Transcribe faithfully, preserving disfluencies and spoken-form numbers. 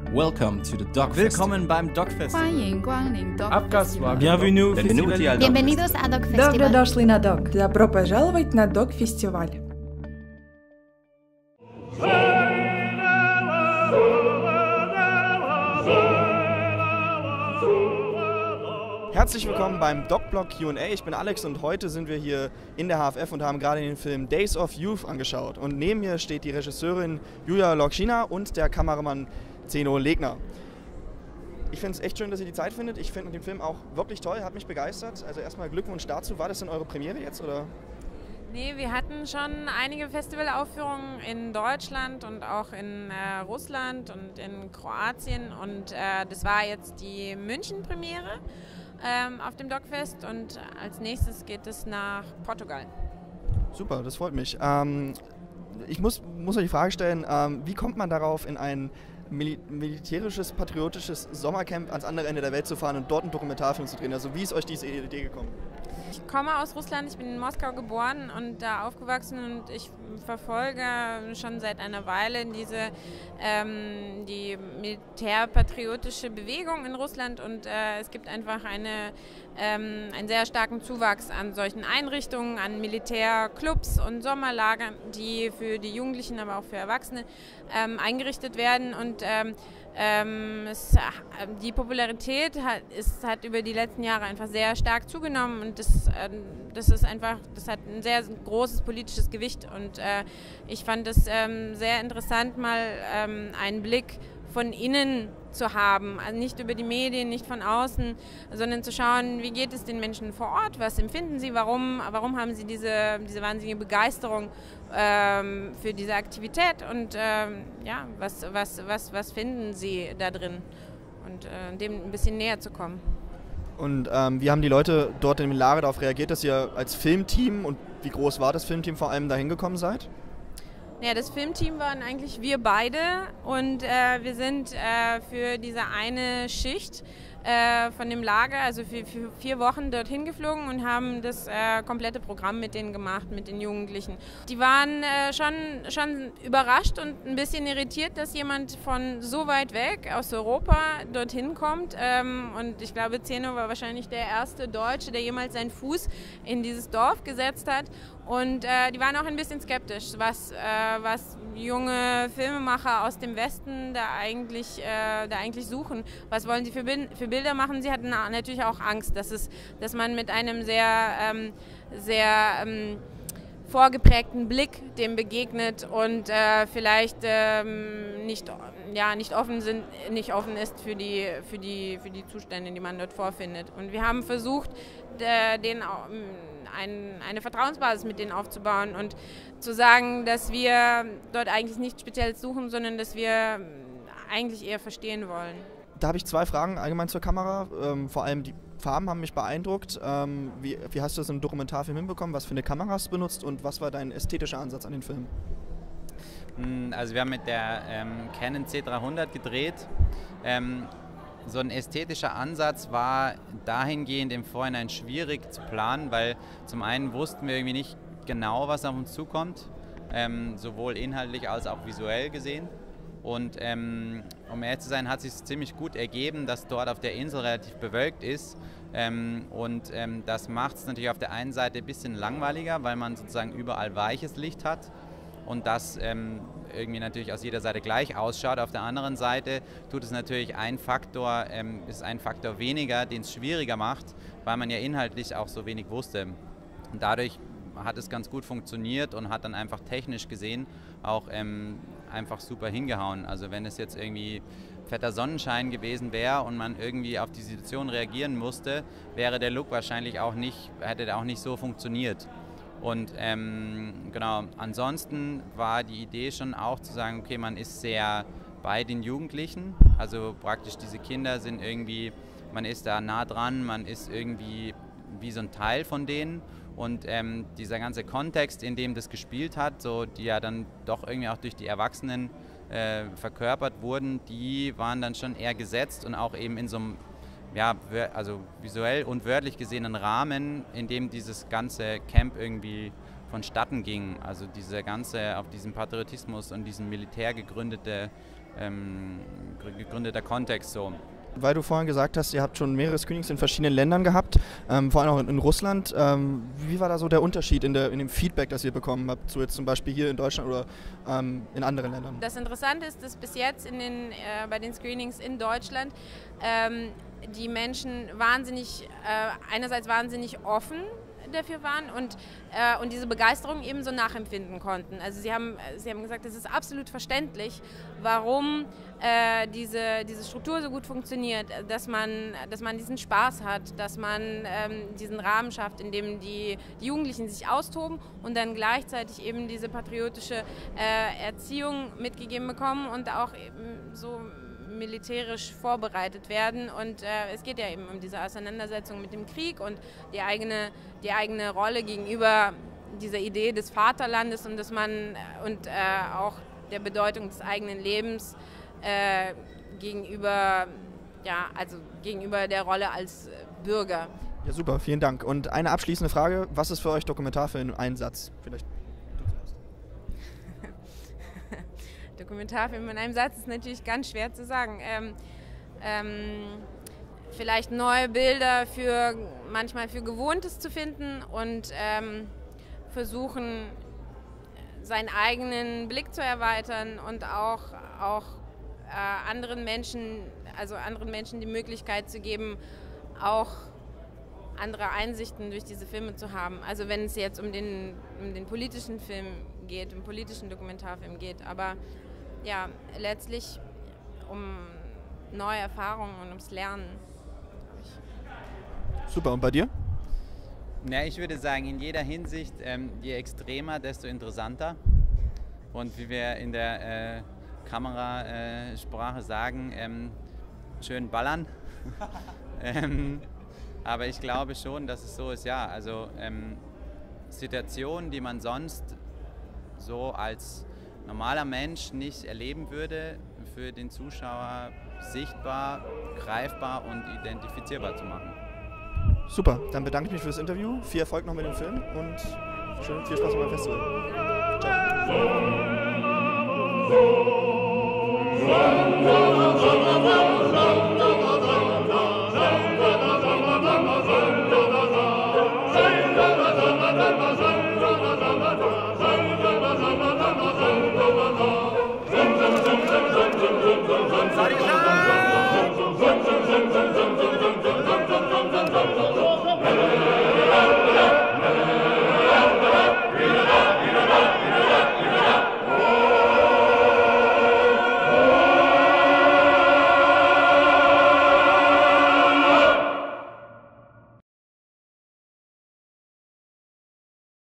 Welcome to the Dog Willkommen beim Dog Festival. 欢迎光临 Dog Abgas Festival. Bienvenue, Benvenuti al Dog Bienvenidos a Dog Добро Festival. дошли на Dog. Добро пожаловать на Dog Фестиваль. Herzlich willkommen beim DocBlog Q and A. Ich bin Alex und heute sind wir hier in der H F F und haben gerade den Film Days of Youth angeschaut. Und neben mir steht die Regisseurin Julia Lokschina und der Kameramann Zeno Legner. Ich finde es echt schön, dass ihr die Zeit findet. Ich finde den Film auch wirklich toll, hat mich begeistert. Also erstmal Glückwunsch dazu. War das denn eure Premiere jetzt, oder? Nee, wir hatten schon einige Festivalaufführungen in Deutschland und auch in äh, Russland und in Kroatien. Und äh, das war jetzt die München-Premiere ähm, auf dem Dogfest. Und als nächstes geht es nach Portugal. Super, das freut mich. Ähm, ich muss, muss euch die Frage stellen, ähm, wie kommt man darauf, in ein Mil militärisches, patriotisches Sommercamp ans andere Ende der Welt zu fahren und dort einen Dokumentarfilm zu drehen? Also wie ist euch diese Idee gekommen? Ich komme aus Russland, ich bin in Moskau geboren und da aufgewachsen und ich verfolge schon seit einer Weile diese ähm, die militärpatriotische Bewegung in Russland und äh, es gibt einfach eine, ähm, einen sehr starken Zuwachs an solchen Einrichtungen, an Militärclubs und Sommerlagern, die für die Jugendlichen, aber auch für Erwachsene ähm, eingerichtet werden und ähm, Ähm, es, die Popularität hat, ist, hat über die letzten Jahre einfach sehr stark zugenommen und das, äh, das ist einfach, das hat ein sehr großes politisches Gewicht und äh, ich fand es ähm, sehr interessant, mal ähm, einen Blick von innen zu haben, also nicht über die Medien, nicht von außen, sondern zu schauen, wie geht es den Menschen vor Ort, was empfinden sie, warum, warum haben sie diese, diese wahnsinnige Begeisterung ähm, für diese Aktivität und ähm, ja, was, was, was, was finden sie da drin und äh, dem ein bisschen näher zu kommen. Und ähm, wie haben die Leute dort in Lage darauf reagiert, dass ihr als Filmteam, und wie groß war das Filmteam vor allem, da hingekommen seid? Ja, das Filmteam waren eigentlich wir beide und äh, wir sind äh, für diese eine Schicht äh, von dem Lager, also für, für vier Wochen dorthin geflogen und haben das äh, komplette Programm mit denen gemacht, mit den Jugendlichen. Die waren äh, schon, schon überrascht und ein bisschen irritiert, dass jemand von so weit weg aus Europa dorthin kommt ähm, und ich glaube, Zeno war wahrscheinlich der erste Deutsche, der jemals seinen Fuß in dieses Dorf gesetzt hat. Und äh, die waren auch ein bisschen skeptisch, was, äh, was junge Filmemacher aus dem Westen da eigentlich, äh, da eigentlich suchen. Was wollen sie für, Bin für Bilder machen? Sie hatten natürlich auch Angst, dass, es, dass man mit einem sehr, ähm, sehr ähm, vorgeprägten Blick dem begegnet und äh, vielleicht ähm, nicht, ja, nicht, offen sind, nicht offen ist für die, für, die, für die Zustände, die man dort vorfindet. Und wir haben versucht, äh, den Ein, eine Vertrauensbasis mit denen aufzubauen und zu sagen, dass wir dort eigentlich nichts Spezielles suchen, sondern dass wir eigentlich eher verstehen wollen. Da habe ich zwei Fragen allgemein zur Kamera. Ähm, vor allem die Farben haben mich beeindruckt. Ähm, wie, wie hast du das im Dokumentarfilm hinbekommen? Was für eine Kamera hast du benutzt und was war dein ästhetischer Ansatz an den Film? Also wir haben mit der ähm, Canon C dreihundert gedreht. Ähm, So ein ästhetischer Ansatz war dahingehend im Vorhinein schwierig zu planen, weil zum einen wussten wir irgendwie nicht genau, was auf uns zukommt, ähm, sowohl inhaltlich als auch visuell gesehen. Und ähm, um ehrlich zu sein, hat es sich ziemlich gut ergeben, dass dort auf der Insel relativ bewölkt ist. Ähm, und ähm, das macht es natürlich auf der einen Seite ein bisschen langweiliger, weil man sozusagen überall weiches Licht hat. Und das ähm, irgendwie natürlich aus jeder Seite gleich ausschaut. Auf der anderen Seite tut es natürlich ein Faktor, ähm, ist ein Faktor weniger, den es schwieriger macht, weil man ja inhaltlich auch so wenig wusste. Und dadurch hat es ganz gut funktioniert und hat dann einfach technisch gesehen auch ähm, einfach super hingehauen. Also wenn es jetzt irgendwie fetter Sonnenschein gewesen wäre und man irgendwie auf die Situation reagieren musste, wäre der Look wahrscheinlich auch nicht, hätte der auch nicht so funktioniert. Und ähm, genau, ansonsten war die Idee schon auch zu sagen, okay, man ist sehr bei den Jugendlichen, also praktisch diese Kinder sind irgendwie, man ist da nah dran, man ist irgendwie wie so ein Teil von denen und ähm, dieser ganze Kontext, in dem das gespielt hat, so die ja dann doch irgendwie auch durch die Erwachsenen äh, verkörpert wurden, die waren dann schon eher gesetzt und auch eben in so einem ja, also visuell und wörtlich gesehenen Rahmen, in dem dieses ganze Camp irgendwie vonstatten ging. Also diese ganze, auf diesen Patriotismus und diesen Militär gegründete ähm, gegründeter Kontext so. Weil du vorhin gesagt hast, ihr habt schon mehrere Screenings in verschiedenen Ländern gehabt, ähm, vor allem auch in, in Russland. Ähm, wie war da so der Unterschied in, der, in dem Feedback, das ihr bekommen habt, so jetzt zum Beispiel hier in Deutschland oder ähm, in anderen Ländern? Das Interessante ist, dass bis jetzt in den, äh, bei den Screenings in Deutschland ähm, die Menschen wahnsinnig, äh, einerseits wahnsinnig offen dafür waren und, äh, und diese Begeisterung eben so nachempfinden konnten. Also sie haben, sie haben gesagt, es ist absolut verständlich, warum äh, diese, diese Struktur so gut funktioniert, dass man, dass man diesen Spaß hat, dass man ähm, diesen Rahmen schafft, in dem die, die Jugendlichen sich austoben und dann gleichzeitig eben diese patriotische äh, Erziehung mitgegeben bekommen und auch eben so militärisch vorbereitet werden und äh, es geht ja eben um diese Auseinandersetzung mit dem Krieg und die eigene, die eigene Rolle gegenüber dieser Idee des Vaterlandes und dass man und äh, auch der Bedeutung des eigenen Lebens äh, gegenüber, ja, also gegenüber der Rolle als Bürger. Ja, super, vielen Dank. Und eine abschließende Frage, was ist für euch Dokumentarfilm? Ein Satz, vielleicht. Dokumentarfilm in einem Satz ist natürlich ganz schwer zu sagen. Ähm, ähm, vielleicht neue Bilder für manchmal für Gewohntes zu finden und ähm, versuchen, seinen eigenen Blick zu erweitern und auch, auch äh, anderen Menschen, also anderen Menschen die Möglichkeit zu geben, auch andere Einsichten durch diese Filme zu haben. Also wenn es jetzt um den, um den politischen Film geht, um politischen Dokumentarfilm geht, aber ja, letztlich um neue Erfahrungen und ums Lernen. Super, und bei dir? Ja, ich würde sagen, in jeder Hinsicht, ähm, je extremer, desto interessanter. Und wie wir in der äh, Kamerasprache äh, sagen, ähm, schön ballern. ähm, aber ich glaube schon, dass es so ist, ja, also ähm, Situationen, die man sonst so als normaler Mensch nicht erleben würde, für den Zuschauer sichtbar, greifbar und identifizierbar zu machen. Super, dann bedanke ich mich für das Interview. Viel Erfolg noch mit dem Film und schön, viel Spaß beim Festival. Ciao.